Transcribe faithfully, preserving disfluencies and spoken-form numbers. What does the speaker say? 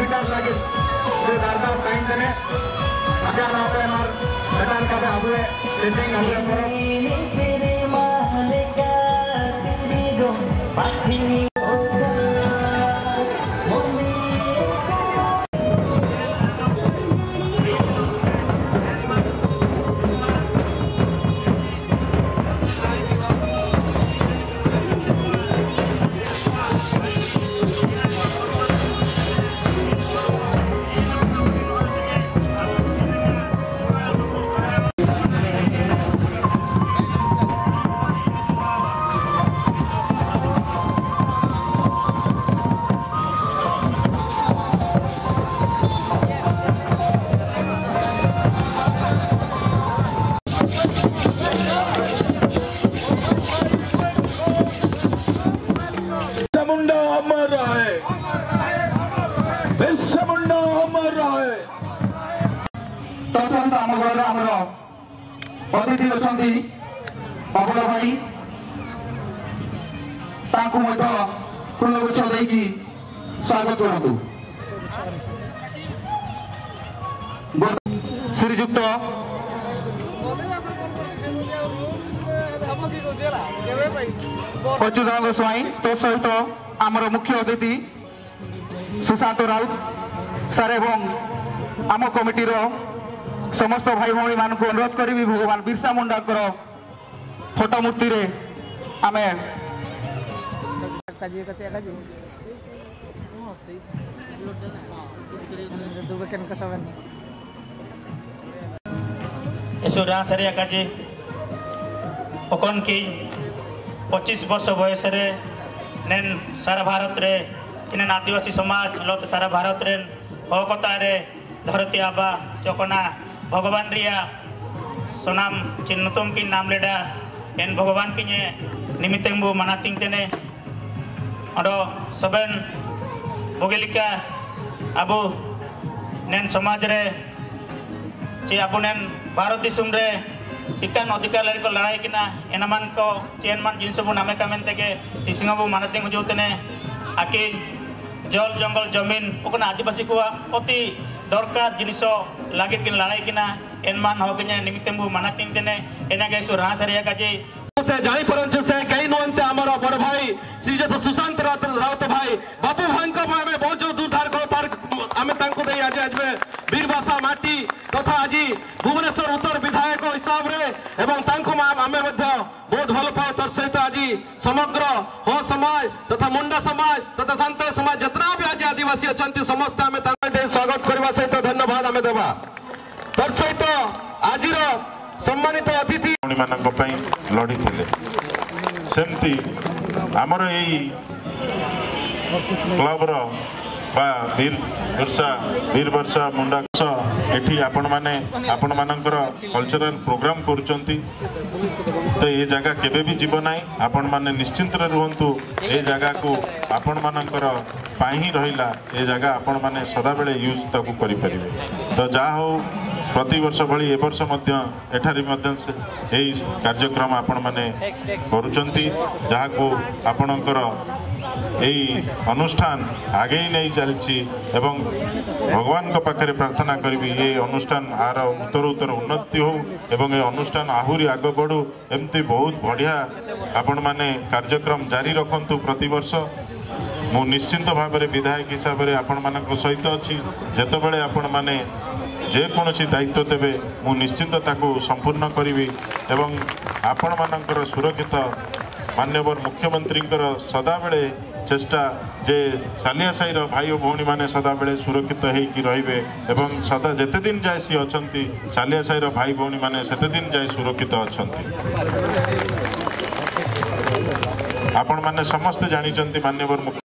विचार लगे दादा टाइम देने हजार ना पे मार बेटान का आबुए रेसिंग आबुए पर तेरे महल का तेरी गो पाखी तदंत आम घर आमर अतिथि अच्छा बबल भाई फूलगुच्छ देकी स्वागत करूँ श्रीजुक्त अच्युतानंद स्वाई तो सहित आमर मुख्य अतिथि सुशांत राउत सारे आम कमिटीर समस्त भाई भाई मान को अनुरोध करी भगवान बिरसा मुंडा फोटो मूर्ति रे आमे ओकन की पच्चीस वर्ष बयस नेन सारा भारत रे इन आदिवासी समाज लत सारा भारत रे हकता रे धरती आबा चकना भगवान रिया सोनाम चिन्हतुम की नाम लेडा एन भगवान की निमित्तंबु मनातिंग तेने अडो सबन बोगेलिका अबु नेन समाज रे चे अबु नेन भारत दिसुम रे चिकान अधिकार लड़ी को लड़ाई किना एनामान को चेन मान जिनस बु नामे कामेन तेगे तिसिंग बु मनातिंग जोतने आके जल जंगल जमीन ओकना आदिवासी को अति दरकार जिनिस लगे कि लड़ाई किना एनमान होगने निमित्तंबु मनातिंग तेने एनागे सुरा सरिया काजे से जाई परंच से कई नोंते हमर बड़ भाई श्रीजत सुशांत राउत भाई बापू भाई को में बहुत दूधार को तार हमें तांको दे आज आज में वीरबासा माटी तथा आज भुवनेश्वर उत्तर विधायक हिसाब रे एवं तांको आमे मध्य बहुत भल पाओ तर सहित आज समग्र हो समाज तथा मुंडा समाज तथा सांतल समाज जितना भी आज आदिवासी अच्छा समस्त आमे तांको स्वागत करवा सहित धन्यवाद आमे देवा तर सहित आज सम्मानित अतिथि लड़ी थे सेमती आमर यही क्लबर वीर वर्षा वीर वर्षा मुंडा एठी आपण माने आपण मानकर कल्चरल प्रोग्राम करुचंती तो ये जगह केबे भी जीव नाही आपण माने निश्चिंत रुहंतु ए जगह को आपण मानकर पाई ही रहिला ए जगह आपण माने सदा बेले यूज ताकू करि परिबे तो जा हो प्रति वर्ष भली ए वर्ष मध्य एठारी मध्य एई कार्यक्रम आपण माने करुचंती जहा को आपणकर एई अनुष्ठान आगे ही नहीं चलची एवं भगवान को पाखरे प्रार्थना करी ये अनुष्ठान आर उत्तर उत्तर उन्नति हो एवं ये अनुष्ठान आहुरी आग बढ़ू एमती बहुत बढ़िया आपण माने कार्यक्रम जारी रखंतु प्रति वर्ष मु निश्चिंत भाव में विधायक हिसाब से आपण मानक सहित अच्छी जेतबेले आपण माने जे कोनोसी दायित्व देवे मु निश्चिंत ताकू संपूर्ण करी एवं आपण मानकर सुरक्षित मान्यवर मुख्यमंत्री सदा बेले चेष्टा जे सालिया साई भाई और भौणी माने सदा बेले सुरक्षित होइकी रहिबे एवं सदा जेते दिन जाय सी अछंती सालिया साई भाई भौणी माने सेते दिन जाय सुरक्षित अछंती आपण माने समस्त जानी मान्यवर